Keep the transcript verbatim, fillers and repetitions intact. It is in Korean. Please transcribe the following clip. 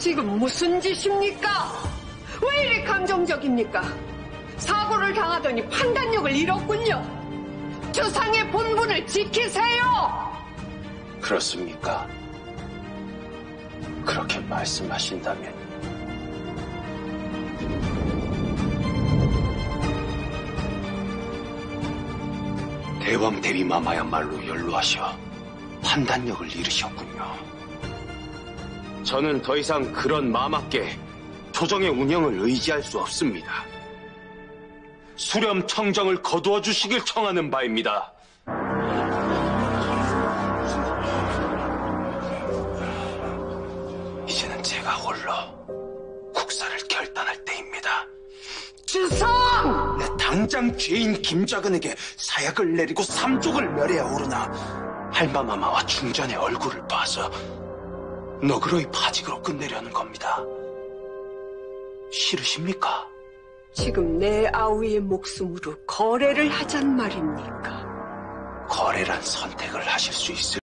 지금 무슨 짓입니까? 왜 이리 감정적입니까? 사고를 당하더니 판단력을 잃었군요. 주상의 본분을 지키세요. 그렇습니까? 그렇게 말씀하신다면 대왕 대비마마야말로 연로하셔 판단력을 잃으셨군요. 저는 더 이상 그런 마마께 조정의 운영을 의지할 수 없습니다. 수렴 청정을 거두어 주시길 청하는 바입니다. 이제는 제가 홀로 국사를 결단할 때입니다. 주상! 내 당장 죄인 김작은에게 사약을 내리고 삼족을 멸해야 오르나 할마마마와 중전의 얼굴을 봐서 너그러이 파직으로 끝내려는 겁니다. 싫으십니까? 지금 내 아우의 목숨으로 거래를 하잔 말입니까? 거래란 선택을 하실 수 있을